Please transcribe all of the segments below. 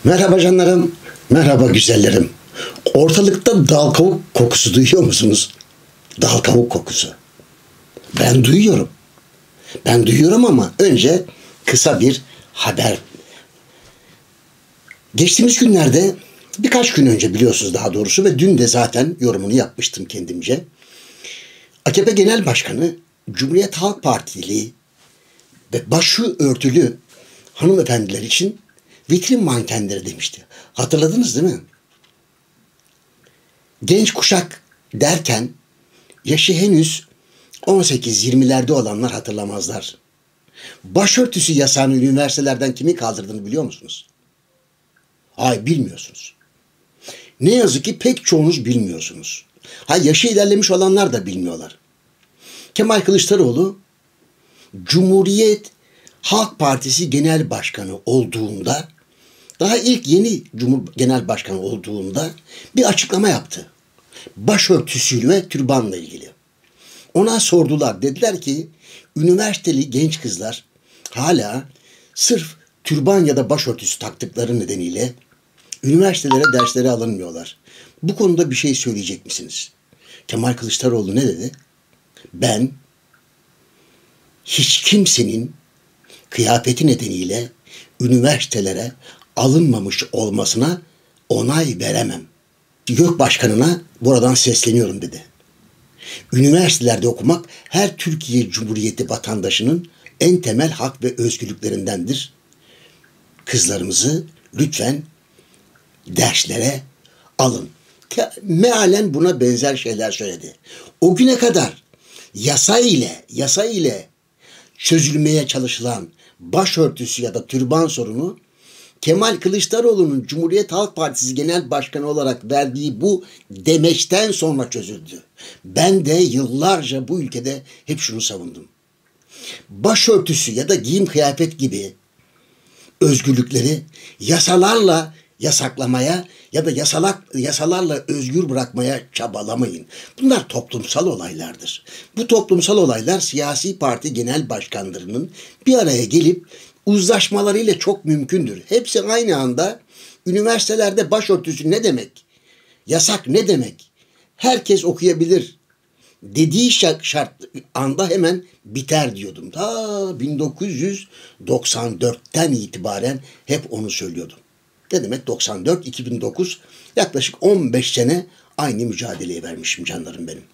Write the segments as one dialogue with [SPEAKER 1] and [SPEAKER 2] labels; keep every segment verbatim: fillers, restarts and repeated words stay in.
[SPEAKER 1] Merhaba canlarım, merhaba güzellerim. Ortalıkta dal kavuk kokusu duyuyor musunuz? Dal kavuk kokusu. Ben duyuyorum. Ben duyuyorum ama önce kısa bir haber. Geçtiğimiz günlerde, birkaç gün önce biliyorsunuz daha doğrusu ve dün de zaten yorumunu yapmıştım kendimce. A K P Genel Başkanı, Cumhuriyet Halk Partili ve başı örtülü hanımefendiler için vitrin mankenleri demişti. Hatırladınız değil mi? Genç kuşak derken yaşı henüz on sekiz yirmilerde olanlar hatırlamazlar. Başörtüsü yasağını üniversitelerden kimin kaldırdığını biliyor musunuz? Hayır, bilmiyorsunuz. Ne yazık ki pek çoğunuz bilmiyorsunuz. Ha, yaşı ilerlemiş olanlar da bilmiyorlar. Kemal Kılıçdaroğlu Cumhuriyet Halk Partisi Genel Başkanı olduğunda, daha ilk yeni Cumhur Genel Başkanı olduğunda bir açıklama yaptı. Başörtüsüyle ve türbanla ilgili. Ona sordular. Dediler ki üniversiteli genç kızlar hala sırf türban ya da başörtüsü taktıkları nedeniyle üniversitelere derslere alınmıyorlar. Bu konuda bir şey söyleyecek misiniz? Kemal Kılıçdaroğlu ne dedi? Ben hiç kimsenin kıyafeti nedeniyle üniversitelere alınmamış olmasına onay veremem. YÖK Başkanı'na buradan sesleniyorum dedi. Üniversitelerde okumak her Türkiye Cumhuriyeti vatandaşının en temel hak ve özgürlüklerindendir. Kızlarımızı lütfen derslere alın. Mealen buna benzer şeyler söyledi. O güne kadar yasa ile, yasa ile çözülmeye çalışılan başörtüsü ya da türban sorunu Kemal Kılıçdaroğlu'nun Cumhuriyet Halk Partisi Genel Başkanı olarak verdiği bu demeçten sonra çözüldü. Ben de yıllarca bu ülkede hep şunu savundum. Başörtüsü ya da giyim kıyafet gibi özgürlükleri yasalarla yasaklamaya ya da yasalak, yasalarla özgür bırakmaya çabalamayın. Bunlar toplumsal olaylardır. Bu toplumsal olaylar siyasi parti genel başkanlarının bir araya gelip uzlaşmalarıyla çok mümkündür. Hepsi aynı anda üniversitelerde başörtüsü ne demek? Yasak ne demek? Herkes okuyabilir dediği şart anda hemen biter diyordum. Ta bin dokuz yüz doksan dörtten itibaren hep onu söylüyordum. Ne demek doksan dört iki bin dokuz, yaklaşık on beş sene aynı mücadeleye vermişim canlarım benim.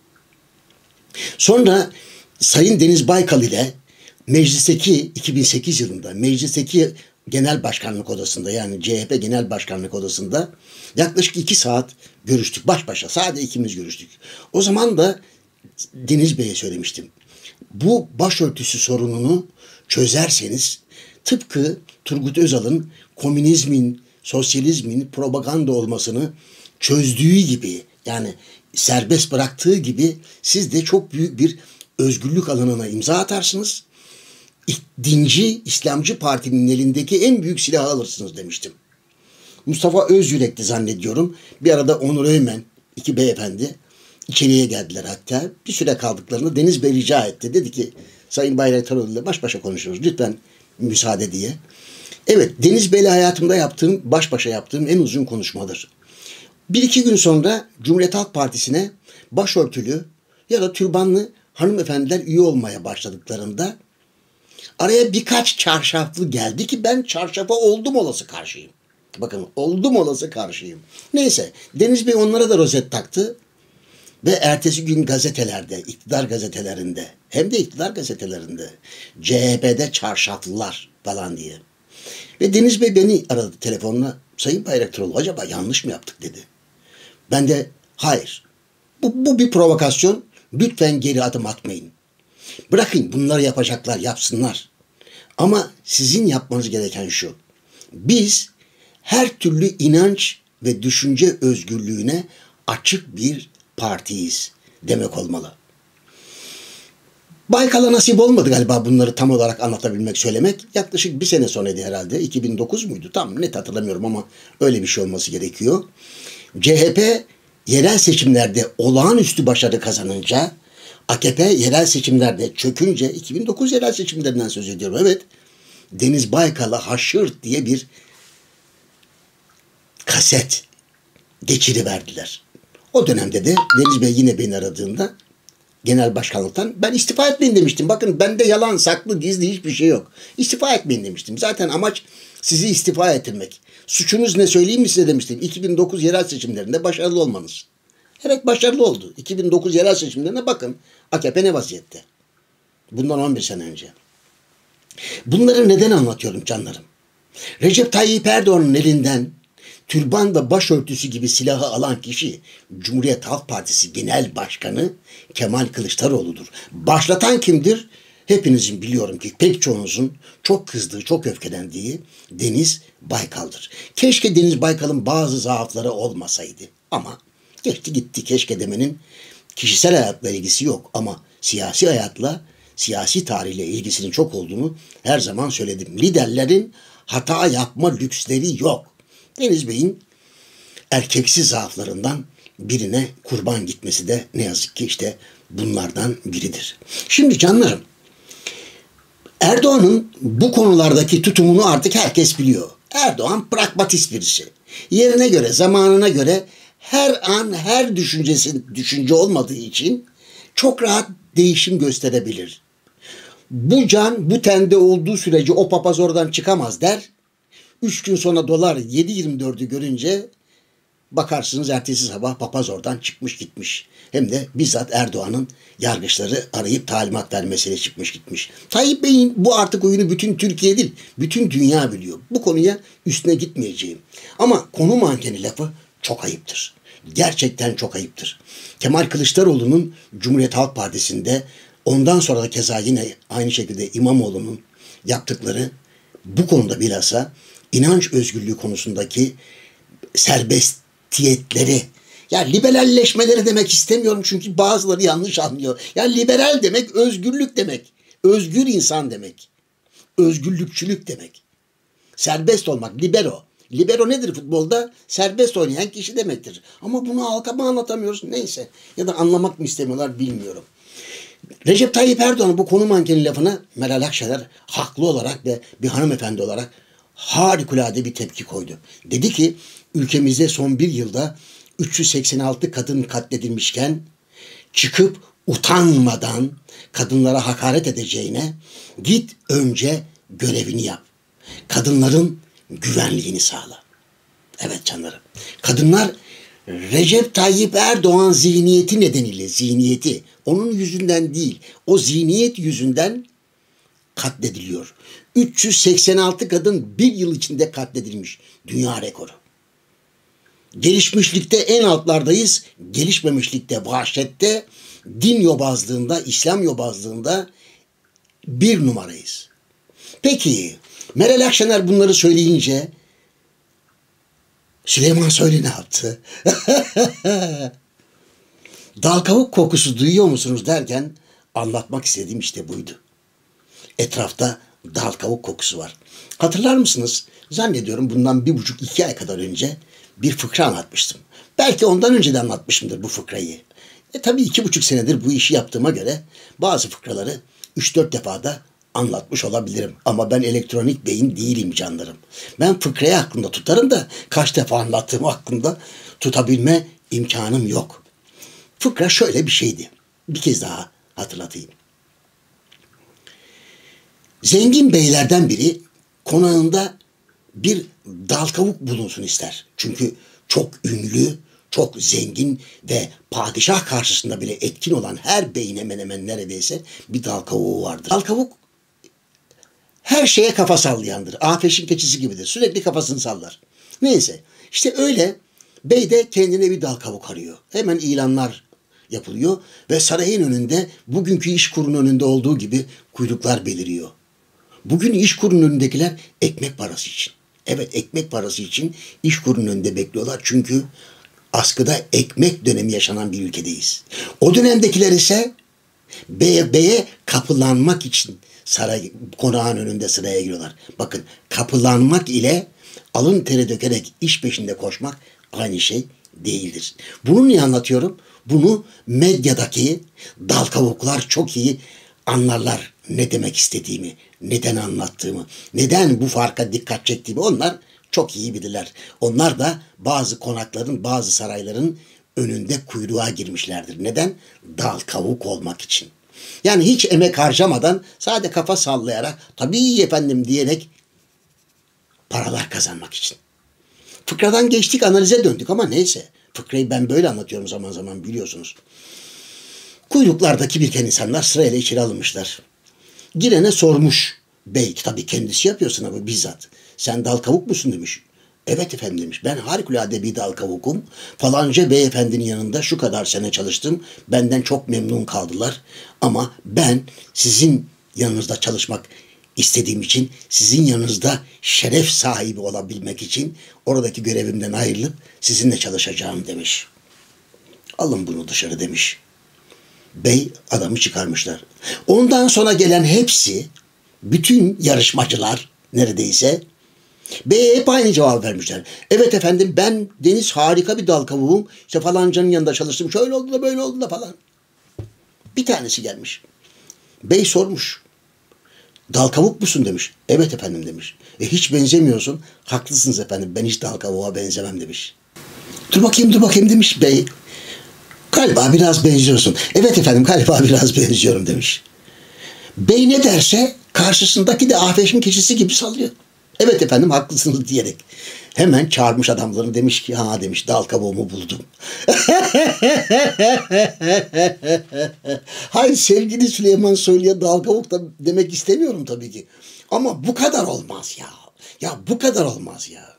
[SPEAKER 1] Sonra Sayın Deniz Baykal ile meclisteki iki bin sekiz yılında meclisteki genel başkanlık odasında, yani C H P genel başkanlık odasında yaklaşık iki saat görüştük baş başa. Sadece ikimiz görüştük. O zaman da Deniz Bey'e söylemiştim. Bu başörtüsü sorununu çözerseniz tıpkı Turgut Özal'ın komünizmin, sosyalizmin propaganda olmasını çözdüğü gibi, yani serbest bıraktığı gibi siz de çok büyük bir özgürlük alanına imza atarsınız. Dinci, İslamcı partinin elindeki en büyük silahı alırsınız demiştim. Mustafa Özyürek'ti zannediyorum. Bir arada Onur Öymen, iki beyefendi içeriye geldiler hatta. Bir süre kaldıklarını Deniz Bey rica etti. Dedi ki Sayın Bayraktaroğlu ile baş başa konuşuruz. Lütfen müsaade diye. Evet, Deniz Bey'le hayatımda yaptığım, baş başa yaptığım en uzun konuşmadır. Bir iki gün sonra Cumhuriyet Halk Partisi'ne başörtülü ya da türbanlı hanımefendiler üye olmaya başladıklarında araya birkaç çarşaflı geldi ki ben çarşafa oldum olası karşıyım. Bakın, oldum olası karşıyım. Neyse, Deniz Bey onlara da rozet taktı. Ve ertesi gün gazetelerde, iktidar gazetelerinde, hem de iktidar gazetelerinde C H P'de çarşaflılar falan diye. Ve Deniz Bey beni aradı telefonla. Sayın Bayraktaroğlu, acaba yanlış mı yaptık dedi. Ben de hayır. Bu, bu bir provokasyon. Lütfen geri adım atmayın. Bırakın bunları yapacaklar, yapsınlar. Ama sizin yapmanız gereken şu. Biz her türlü inanç ve düşünce özgürlüğüne açık bir partiyiz demek olmalı. Baykal'a nasip olmadı galiba bunları tam olarak anlatabilmek, söylemek. Yaklaşık bir sene sonraydı herhalde. iki bin dokuz muydu? Tam net hatırlamıyorum ama öyle bir şey olması gerekiyor. C H P yerel seçimlerde olağanüstü başarı kazanınca, A K P yerel seçimlerde çökünce, iki bin dokuz yerel seçimlerinden söz ediyorum. Evet, Deniz Baykal'a haşırt diye bir siyaset geçiriverdiler. O dönemde de Deniz Bey yine beni aradığında genel başkanlıktan ben istifa etmeyin demiştim. Bakın bende yalan, saklı, gizli hiçbir şey yok. İstifa etmeyin demiştim. Zaten amaç sizi istifa ettirmek. Suçunuz ne söyleyeyim mi size demiştim. iki bin dokuz yerel seçimlerinde başarılı olmanız. Evet, başarılı oldu. iki bin dokuz yerel seçimlerine bakın. A K P ne vaziyette? Bundan on bir sene önce. Bunları neden anlatıyorum canlarım? Recep Tayyip Erdoğan'ın elinden türban ve başörtüsü gibi silahı alan kişi Cumhuriyet Halk Partisi Genel Başkanı Kemal Kılıçdaroğlu'dur. Başlatan kimdir? Hepinizin biliyorum ki pek çoğunuzun çok kızdığı, çok öfkelendiği Deniz Baykal'dır. Keşke Deniz Baykal'ın bazı zaafları olmasaydı. Ama geçti gitti, keşke demenin kişisel hayatla ilgisi yok. Ama siyasi hayatla, siyasi tarihle ilgisinin çok olduğunu her zaman söyledim. Liderlerin hata yapma lüksleri yok. Deniz Bey'in erkeksi zaaflarından birine kurban gitmesi de ne yazık ki işte bunlardan biridir. Şimdi canlarım, Erdoğan'ın bu konulardaki tutumunu artık herkes biliyor. Erdoğan pragmatist birisi. Yerine göre, zamanına göre her an her düşüncesi düşünce olmadığı için çok rahat değişim gösterebilir. Bu can bu tende olduğu sürece o papaz oradan çıkamaz der. Üç gün sonra dolar yedi yirmi dördü görünce bakarsınız ertesi sabah papaz oradan çıkmış gitmiş. Hem de bizzat Erdoğan'ın yargıçları arayıp talimat vermesiyle çıkmış gitmiş. Tayyip Bey'in bu artık oyunu bütün Türkiye değil, bütün dünya biliyor. Bu konuya üstüne gitmeyeceğim. Ama konu mankeni lafı çok ayıptır. Gerçekten çok ayıptır. Kemal Kılıçdaroğlu'nun Cumhuriyet Halk Partisi'nde, ondan sonra da keza yine aynı şekilde İmamoğlu'nun yaptıkları, bu konuda bilhassa inanç özgürlüğü konusundaki serbestiyetleri, ya liberalleşmeleri demek istemiyorum çünkü bazıları yanlış anlıyor. Ya liberal demek özgürlük demek. Özgür insan demek. Özgürlükçülük demek. Serbest olmak, libero. Libero nedir futbolda? Serbest oynayan kişi demektir. Ama bunu halka mı anlatamıyoruz? Neyse. Ya da anlamak mı istemiyorlar bilmiyorum. Recep Tayyip Erdoğan'ın bu konu mankeni lafına Meral Akşener haklı olarak ve bir hanımefendi olarak harikulade bir tepki koydu. Dedi ki ülkemizde son bir yılda üç yüz seksen altı kadın katledilmişken çıkıp utanmadan kadınlara hakaret edeceğine git önce görevini yap. Kadınların güvenliğini sağla. Evet canlarım. Kadınlar Recep Tayyip Erdoğan zihniyeti nedeniyle, zihniyeti onun yüzünden değil, o zihniyet yüzünden katlediliyor. üç yüz seksen altı kadın bir yıl içinde katledilmiş. Dünya rekoru. Gelişmişlikte en altlardayız. Gelişmemişlikte, vahşette, din yobazlığında, İslam yobazlığında bir numarayız. Peki Meral Akşener bunları söyleyince Süleyman Soylu ne yaptı? Dal kavuk kokusu duyuyor musunuz derken anlatmak istediğim işte buydu. Etrafta dal kavuk kokusu var. Hatırlar mısınız? Zannediyorum bundan bir buçuk iki ay kadar önce bir fıkra anlatmıştım. Belki ondan önce de anlatmışımdır bu fıkrayı. E tabii iki buçuk senedir bu işi yaptığıma göre bazı fıkraları üç dört defa da anlatmış olabilirim. Ama ben elektronik beyin değilim canlarım. Ben fıkrayı aklımda tutarım da kaç defa anlattığımı aklımda tutabilme imkanım yok. Fıkra şöyle bir şeydi. Bir kez daha hatırlatayım. Zengin beylerden biri konağında bir dal kavuk bulunsun ister. Çünkü çok ünlü, çok zengin ve padişah karşısında bile etkin olan her beyin hemen hemen neredeyse bir dal kavuğu vardır. Dal kavuk her şeye kafa sallayandır. Ateşin keçisi gibidir. Sürekli kafasını sallar. Neyse işte öyle bey de kendine bir dal kavuk arıyor. Hemen ilanlar yapılıyor ve sarayın önünde bugünkü İşkur'un önünde olduğu gibi kuyruklar beliriyor. Bugün İşkur'un önündekiler ekmek parası için. Evet, ekmek parası için İşkur'un önünde bekliyorlar. Çünkü askıda ekmek dönemi yaşanan bir ülkedeyiz. O dönemdekiler ise beye, beye kapılanmak için saray, konağın önünde sıraya giriyorlar. Bakın, kapılanmak ile alın teri dökerek iş peşinde koşmak aynı şey değildir. Bunu niye anlatıyorum? Bunu medyadaki dal kavuklar çok iyi anlarlar ne demek istediğimi, neden anlattığımı, neden bu farka dikkat çektiğimi onlar çok iyi bilirler. Onlar da bazı konakların, bazı sarayların önünde kuyruğa girmişlerdir. Neden? Dal kavuk olmak için. Yani hiç emek harcamadan sade kafa sallayarak tabii efendim diyerek paralar kazanmak için. Fıkradan geçtik, analize döndük ama neyse. Fıkrayı ben böyle anlatıyorum zaman zaman, biliyorsunuz. Kuyruklardaki birken insanlar sırayla içeri alınmışlar. Girene sormuş bey, tabii kendisi yapıyor sınavı bizzat. Sen dal kavuk musun demiş. Evet efendim demiş. Ben harikulade bir dal kavukum. Falanca beyefendinin yanında şu kadar sene çalıştım. Benden çok memnun kaldılar. Ama ben sizin yanınızda çalışmak istediğim için, sizin yanınızda şeref sahibi olabilmek için oradaki görevimden ayrılıp sizinle çalışacağım demiş. Alın bunu dışarı demiş. Bey adamı çıkarmışlar. Ondan sonra gelen hepsi, bütün yarışmacılar neredeyse Bey'e hep aynı cevap vermişler. Evet efendim, ben Deniz harika bir dal kavuğum. İşte falancanın yanında çalıştım. Şöyle oldu da böyle oldu da falan. Bir tanesi gelmiş. Bey sormuş. Dal kavuk musun demiş. Evet efendim demiş. E hiç benzemiyorsun. Haklısınız efendim, ben hiç dal kavuğa benzemem demiş. Dur bakayım dur bakayım demiş bey. Galiba biraz benziyorsun. Evet efendim, galiba biraz benziyorum demiş. Bey ne derse karşısındaki de Afeş'in keçisi gibi sallıyor. Evet efendim haklısınız diyerek. Hemen çağırmış adamlarını, demiş ki ha demiş, dal kavuğumu buldum. Hayır sevgili Süleyman Soylu'ya dal kavuk da demek istemiyorum tabii ki. Ama bu kadar olmaz ya. Ya bu kadar olmaz ya.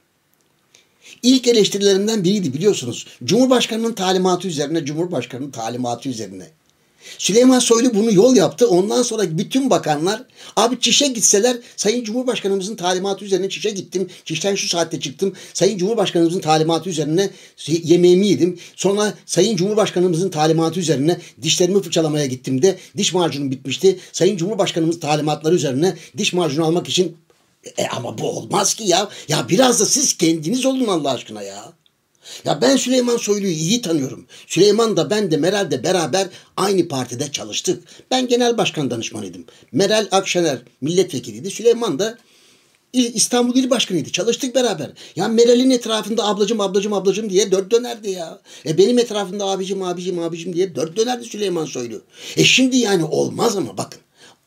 [SPEAKER 1] İlk eleştirilerinden biriydi biliyorsunuz. Cumhurbaşkanının talimatı üzerine, Cumhurbaşkanının talimatı üzerine. Süleyman Soylu bunu yol yaptı. Ondan sonra bütün bakanlar, abi çişe gitseler, Sayın Cumhurbaşkanımızın talimatı üzerine çişe gittim. Çişten şu saatte çıktım. Sayın Cumhurbaşkanımızın talimatı üzerine yemeğimi yedim. Sonra Sayın Cumhurbaşkanımızın talimatı üzerine dişlerimi fırçalamaya gittim de diş macunum bitmişti. Sayın Cumhurbaşkanımızın talimatları üzerine diş macunu almak için. E ama bu olmaz ki ya. Ya biraz da siz kendiniz olun Allah aşkına ya. Ya ben Süleyman Soylu'yu iyi tanıyorum. Süleyman da ben de Meral de beraber aynı partide çalıştık. Ben genel başkan danışmanıydım. Meral Akşener milletvekiliydi. Süleyman da İstanbul İl Başkanıydı. Çalıştık beraber. Ya Meral'in etrafında ablacım ablacım ablacım diye dört dönerdi ya. E benim etrafımda abicim abicim abicim diye dört dönerdi Süleyman Soylu. E şimdi yani olmaz ama bakın.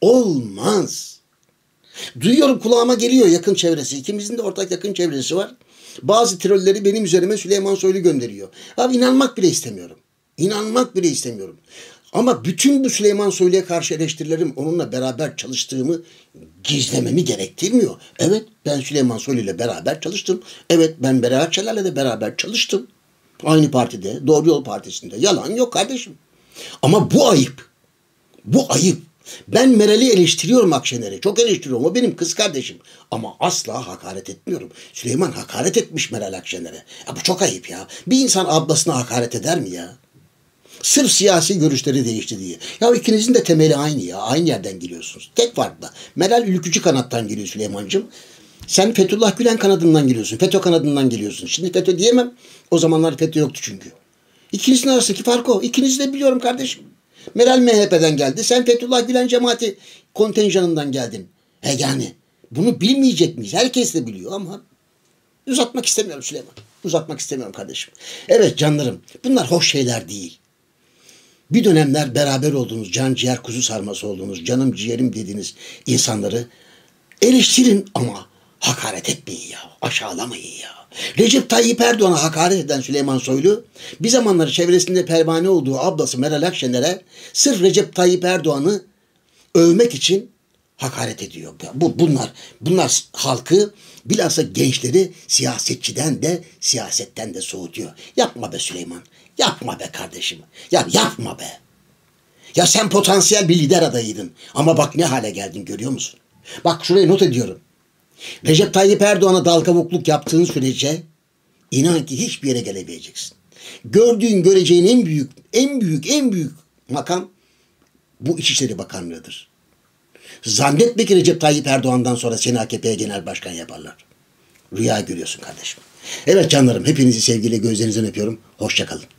[SPEAKER 1] Olmaz. Duyuyorum, kulağıma geliyor yakın çevresi. İkimizin de ortak yakın çevresi var. Bazı trolleri benim üzerime Süleyman Soylu gönderiyor. Abi inanmak bile istemiyorum. İnanmak bile istemiyorum. Ama bütün bu Süleyman Soylu'ya karşı eleştirilerim onunla beraber çalıştığımı gizlememi gerektirmiyor. Evet, ben Süleyman Soylu ile beraber çalıştım. Evet, ben Meral Akşener'le de beraber çalıştım. Aynı partide, Doğru Yol Partisi'nde. Yalan yok kardeşim. Ama bu ayıp. Bu ayıp. Ben Meral'i eleştiriyorum, Akşener'i. Çok eleştiriyorum. O benim kız kardeşim. Ama asla hakaret etmiyorum. Süleyman hakaret etmiş Meral Akşener'e. Ya bu çok ayıp ya. Bir insan ablasına hakaret eder mi ya? Sırf siyasi görüşleri değişti diye. Ya ikinizin de temeli aynı ya. Aynı yerden geliyorsunuz. Tek fark da. Meral ülkücü kanattan geliyor Süleyman'cığım. Sen Fethullah Gülen kanadından geliyorsun. FETÖ kanadından geliyorsun. Şimdi FETÖ diyemem. O zamanlar FETÖ yoktu çünkü. İkinizin arasındaki fark o. İkinizi de biliyorum kardeşim. Meral M H P'den geldi. Sen Fethullah Gülen cemaati kontenjanından geldin. He yani bunu bilmeyecek miyiz? Herkes de biliyor ama uzatmak istemiyorum Süleyman. Uzatmak istemiyorum kardeşim. Evet canlarım, bunlar hoş şeyler değil. Bir dönemler beraber olduğunuz, can ciğer kuzu sarması olduğunuz, canım ciğerim dediğiniz insanları eleştirin ama hakaret etmeyin ya. Aşağılamayın ya. Recep Tayyip Erdoğan'a hakaret eden Süleyman Soylu, bir zamanlar çevresinde pervane olduğu ablası Meral Akşener'e sırf Recep Tayyip Erdoğan'ı övmek için hakaret ediyor. Bu, bunlar, bunlar halkı, bilhassa gençleri siyasetçiden de siyasetten de soğutuyor. Yapma be Süleyman. Yapma be kardeşim. Ya yapma be. Ya sen potansiyel bir lider adayıydın. Ama bak ne hale geldin, görüyor musun? Bak şuraya not ediyorum. Recep Tayyip Erdoğan'a dal kavukluk yaptığın sürece inan ki hiçbir yere gelemeyeceksin. Gördüğün, göreceğin en büyük, en büyük, en büyük makam bu İçişleri Bakanlığı'dır. Zannetme ki Recep Tayyip Erdoğan'dan sonra seni A K P'ye genel başkan yaparlar. Rüya görüyorsun kardeşim. Evet canlarım, hepinizi sevgiyle gözlerinizden öpüyorum. Hoşça kalın.